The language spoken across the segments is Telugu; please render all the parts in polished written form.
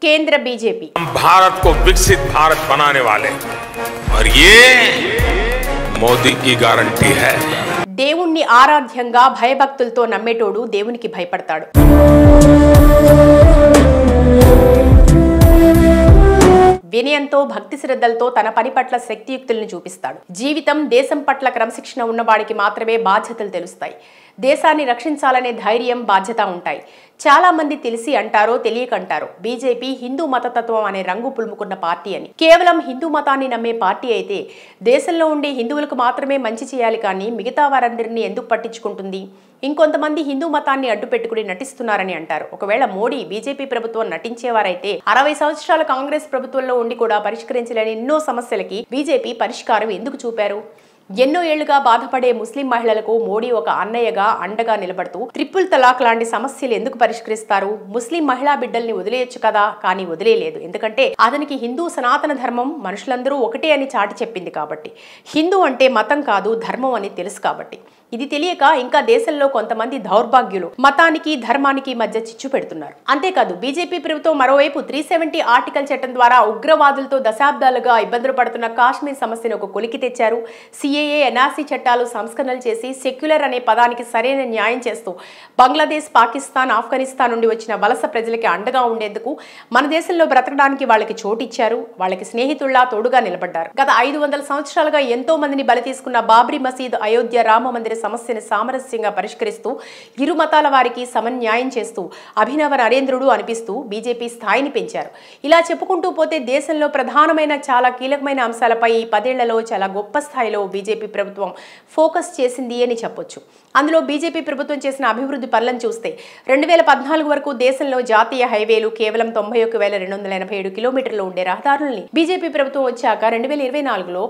केंद्र बीजेपी हम भारत को विकसित भारत बनाने वाले और ये మోదీ की गारंटी है। దేవుణ్ణి ఆరాధ్యంగా భయభక్తులతో నమ్మేటోడు దేవునికి భయపడతాడు। వినయంతో భక్తి శ్రద్ధలతో తన పని పట్ల శక్తియుక్తులను చూపిస్తాడు। జీవితం దేశం పట్ల క్రమశిక్షణ ఉన్నవాడికి మాత్రమే బాధ్యతలు తెలుస్తాయి। దేశాన్ని రక్షించాలనే ధైర్యం బాధ్యత ఉంటాయి। చాలా మంది తెలిసి అంటారో తెలియక అంటారో బీజేపీ హిందూ మతతత్వం అనే రంగు పులుముకున్న పార్టీ అని। కేవలం హిందూ మతాన్ని నమ్మే పార్టీ అయితే దేశంలో ఉండే హిందువులకు మాత్రమే మంచి చేయాలి కానీ మిగతా వారందరినీ ఎందుకు పట్టించుకుంటుంది? ఇంకొంతమంది హిందూ మతాన్ని అడ్డు పెట్టుకుని నటిస్తున్నారని అంటారు। ఒకవేళ మోడీ బీజేపీ ప్రభుత్వం నటించేవారైతే 60 సంవత్సరాల కాంగ్రెస్ ప్రభుత్వంలో ఉండి కూడా పరిష్కరించలేని ఎన్నో సమస్యలకి బీజేపీ పరిష్కారం ఎందుకు చూపారు? ఎన్నో ఏళ్లుగా బాధపడే ముస్లిం మహిళలకు మోడీ ఒక అన్నయ్యగా అండగా నిలబడుతూ ట్రిపుల్ తలాక్ లాంటి సమస్యలు ఎందుకు పరిష్కరిస్తారు? ముస్లిం మహిళా బిడ్డల్ని వదిలేయొచ్చు కదా, కానీ వదిలేయలేదు। ఎందుకంటే అతనికి హిందూ సనాతన ధర్మం మనుషులందరూ ఒకటే అని చాటి చెప్పింది కాబట్టి। హిందూ అంటే మతం కాదు ధర్మం అని తెలుసు కాబట్టి। ఇది తెలియక ఇంకా దేశంలో కొంతమంది దౌర్భాగ్యులు మతానికి ధర్మానికి మధ్య చిచ్చు పెడుతున్నారు। అంతేకాదు బీజేపీ ప్రభుత్వం మరోవైపు 370 ఆర్టికల్ చట్టం ద్వారా ఉగ్రవాదులతో దశాబ్దాలుగా ఇబ్బందులు పడుతున్న కాశ్మీర్ సమస్యను ఒక కొలికి తెచ్చారు। సిఏఏ ఎన్ఆర్సీ చట్టాలు సంస్కరణలు చేసి సెక్యులర్ అనే పదానికి సరైన న్యాయం చేస్తూ బంగ్లాదేశ్, పాకిస్తాన్, ఆఫ్ఘనిస్తాన్ నుండి వచ్చిన వలస ప్రజలకి అండగా ఉండేందుకు మన దేశంలో బ్రతకడానికి వాళ్ళకి చోటు ఇచ్చారు। వాళ్ళకి స్నేహితుల్లా తోడుగా నిలబడ్డారు। గత 500 సంవత్సరాలుగా ఎంతో మందిని బలి తీసుకున్న బాబ్రీ మసీద్, అయోధ్య రామ మందిర సమస్యను సామరస్యంగా పరిష్కరిస్తూ ఇరు మతాల వారికి సమన్యాయం చేస్తూ అభినవ నరేంద్రుడు అనిపిస్తూ బీజేపీ స్థాయిని పెంచారు। ఇలా చెప్పుకుంటూ పోతే దేశంలో ప్రధానమైన చాలా కీలకమైన అంశాలపై ఈ 10 ఏళ్లలో చాలా గొప్ప స్థాయిలో బీజేపీ ప్రభుత్వం ఫోకస్ చేసింది అని చెప్పొచ్చు। అందులో బీజేపీ ప్రభుత్వం చేసిన అభివృద్ధి పనులను చూస్తే 2014 వరకు దేశంలో జాతీయ హైవేలు కేవలం 91,287 కిలోమీటర్లు ఉండే రహదారుల్ని బీజేపీ ప్రభుత్వం వచ్చాక 2024లో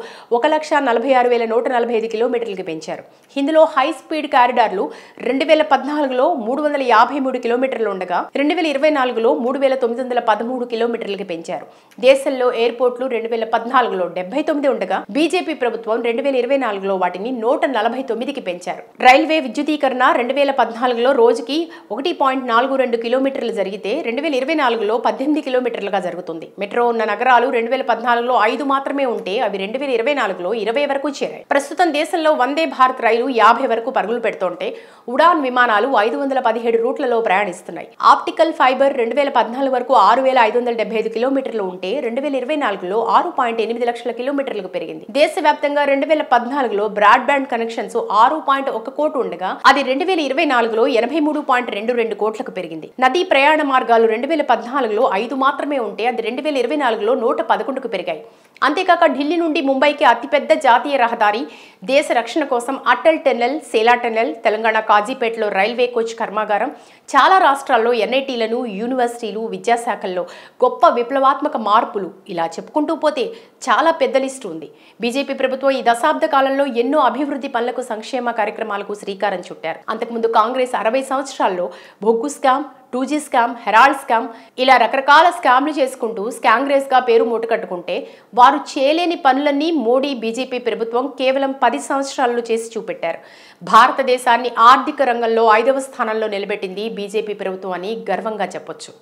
1,46,145 కిలోమీటర్లకి పెంచారు। ఇందులో హై స్పీడ్ కారిడార్లు 2014లో 353 కిలోమీటర్లు ఉండగా 2024లో 3,913 కిలోమీటర్లకి పెంచారు। దేశంలో ఎయిర్పోర్ట్లు 2014లో 79 ఉండగా బీజేపీ ప్రభుత్వం 2024లో వాటిని 149కి పెంచారు। రైల్వే విద్యుదీకరణ 2014లో రోజుకి 1.42 కిలోమీటర్లు జరిగితే 2024లో 18 కిలోమీటర్లుగా జరుగుతుంది। మెట్రో ఉన్న నగరాలు 2014లో 5 మాత్రమే ఉంటే అవి 2024లో 20 వరకు చేరాయి। ప్రస్తుతం దేశంలో వందే భారత్ రైలు 50 వరకు పరుగులు పెడుతుంటే ఉడాన్ విమానాలు 517 రూట్లలో ప్రయాణిస్తున్నాయి। ఆప్టికల్ ఫైబర్ 2014 వరకు 6,575 కిలోమీటర్లు ఉంటే 2024లో 6.8 లక్షల కిలోమీటర్లకు పెరిగింది। దేశవ్యాప్తంగా 2014లో బ్రాడ్బ్యాండ్ కనెక్షన్స్ 6.1 కోట్లు ఉండగా అది 2024లో 83.22 కోట్లకు పెరిగింది। నదీ ప్రయాణ మార్గాలు 2014లో 5 మాత్రమే ఉంటే అది 2024లో 111కు పెరిగాయి। అంతేకాక ఢిల్లీ నుండి ముంబైకి అతిపెద్ద జాతీయ రహదారి, దేశ రక్షణ కోసం అటల్ టన్నెల్, సేలా టన్నెల్, తెలంగాణ కాజీపేటలో రైల్వే కోచ్ కర్మాగారం, చాలా రాష్ట్రాల్లో ఎన్ఐటీలను, యూనివర్సిటీలు, విద్యాశాఖల్లో గొప్ప విప్లవాత్మక మార్పులు, ఇలా చెప్పుకుంటూ పోతే చాలా పెద్ద లిస్టు ఉంది। బీజేపీ ప్రభుత్వం ఈ దశాబ్ద కాలంలో ఎన్నో అభివృద్ధి పనులకు, సంక్షేమ కార్యక్రమాలకు శ్రీకారం చుట్టారు। అంతకుముందు కాంగ్రెస్ 60 సంవత్సరాల్లో బొగ్గు scam, 2G scam, Herald scam, ఇలా రకరకాల స్కామ్లు చేసుకుంటూ స్కాంగ్రెస్ గా పేరు మూటకట్టుకుంటే వారు చేయలేని పనులన్నీ మోడీ బీజేపీ ప్రభుత్వం కేవలం 10 సంవత్సరాల్లో చేసి చూపెట్టారు। భారతదేశాన్ని ఆర్థిక రంగంలో 5వ స్థానంలో నిలబెట్టింది బీజేపీ ప్రభుత్వం అని గర్వంగా చెప్పొచ్చు।